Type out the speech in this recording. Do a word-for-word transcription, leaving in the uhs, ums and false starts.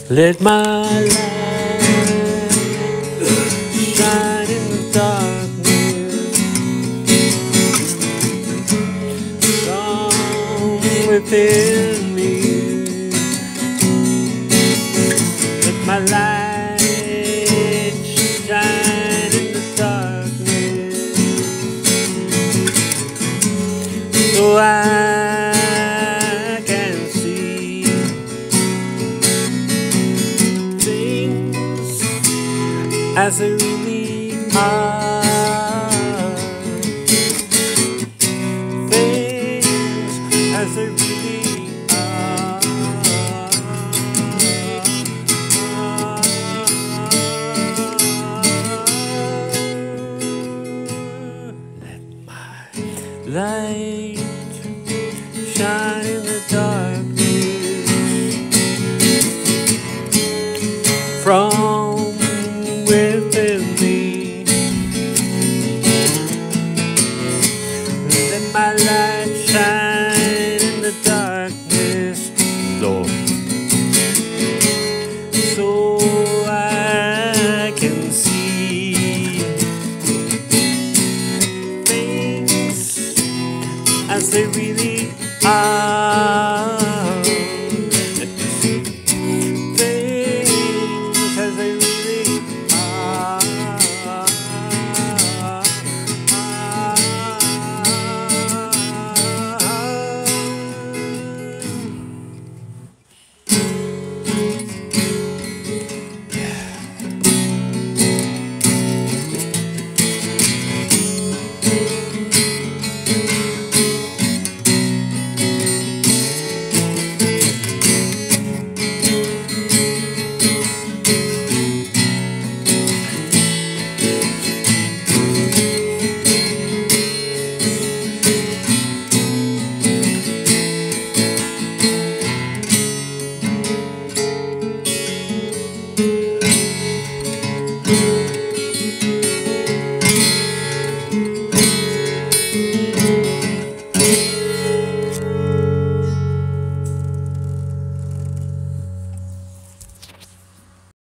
Let my light shine in the darkness, song within me. Let my light shine in the darkness, so I can see things as they really are.